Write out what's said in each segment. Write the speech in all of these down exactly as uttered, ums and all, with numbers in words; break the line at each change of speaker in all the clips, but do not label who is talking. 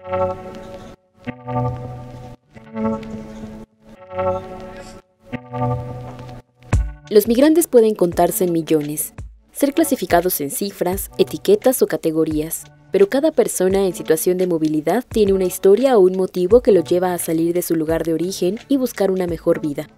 Los migrantes pueden contarse en millones, ser clasificados en cifras, etiquetas o categorías, pero cada persona en situación de movilidad tiene una historia o un motivo que lo lleva a salir de su lugar de origen y buscar una mejor vida.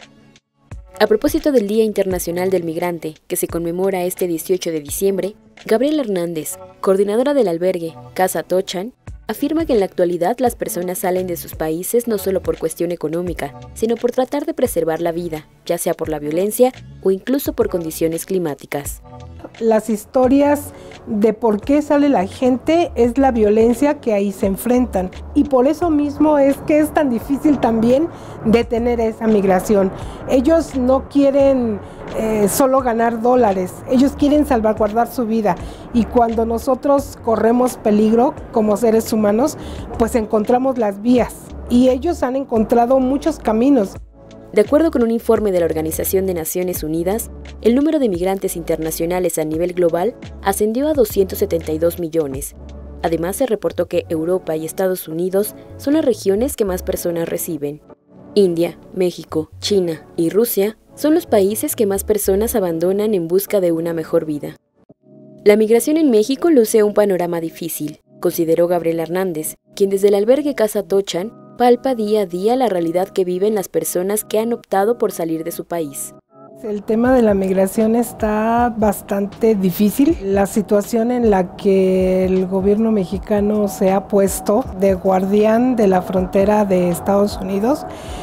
A propósito del Día Internacional del Migrante, que se conmemora este dieciocho de diciembre, Gabriela Hernández, coordinadora del albergue Casa Tochan, afirma que en la actualidad las personas salen de sus países no solo por cuestión económica, sino por tratar de preservar la vida, ya sea por la violencia o incluso por condiciones climáticas.
Las historias de por qué sale la gente es la violencia que ahí se enfrentan, y por eso mismo es que es tan difícil también detener esa migración. Ellos no quieren eh, solo ganar dólares, ellos quieren salvaguardar su vida, y cuando nosotros corremos peligro como seres humanos, pues encontramos las vías, y ellos han encontrado muchos caminos.
De acuerdo con un informe de la Organización de Naciones Unidas, el número de migrantes internacionales a nivel global ascendió a doscientos setenta y dos millones. Además, se reportó que Europa y Estados Unidos son las regiones que más personas reciben. India, México, China y Rusia son los países que más personas abandonan en busca de una mejor vida. La migración en México luce un panorama difícil, consideró Gabriela Hernández, quien desde el albergue Casa Tochan palpa día a día la realidad que viven las personas que han optado por salir de su país.
El tema de la migración está bastante difícil. La situación en la que el gobierno mexicano se ha puesto de guardián de la frontera de Estados Unidos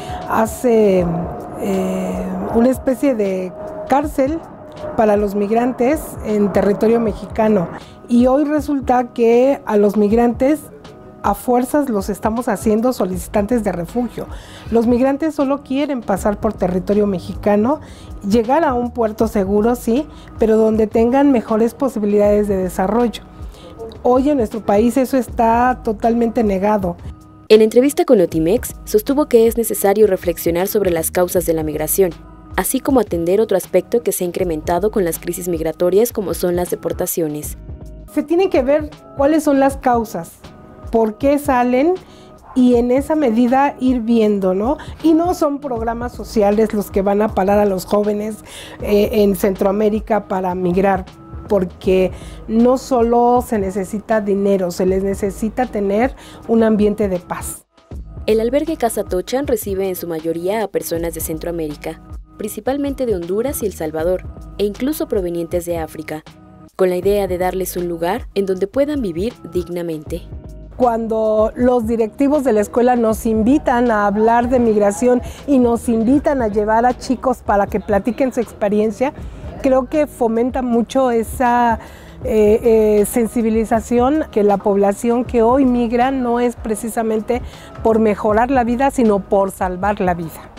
hace eh, una especie de cárcel para los migrantes en territorio mexicano. Y hoy resulta que a los migrantes a fuerzas los estamos haciendo solicitantes de refugio. Los migrantes solo quieren pasar por territorio mexicano, llegar a un puerto seguro, sí, pero donde tengan mejores posibilidades de desarrollo. Hoy en nuestro país eso está totalmente negado.
En entrevista con Notimex, sostuvo que es necesario reflexionar sobre las causas de la migración, así como atender otro aspecto que se ha incrementado con las crisis migratorias como son las deportaciones.
Se tiene que ver cuáles son las causas, por qué salen, y en esa medida ir viendo, ¿no? Y no son programas sociales los que van a parar a los jóvenes eh, en Centroamérica para migrar, porque no solo se necesita dinero, se les necesita tener un ambiente de paz.
El albergue Casa Tochan recibe en su mayoría a personas de Centroamérica, principalmente de Honduras y El Salvador, e incluso provenientes de África, con la idea de darles un lugar en donde puedan vivir dignamente.
Cuando los directivos de la escuela nos invitan a hablar de migración y nos invitan a llevar a chicos para que platiquen su experiencia, creo que fomenta mucho esa eh, eh, sensibilización, que la población que hoy migra no es precisamente por mejorar la vida, sino por salvar la vida.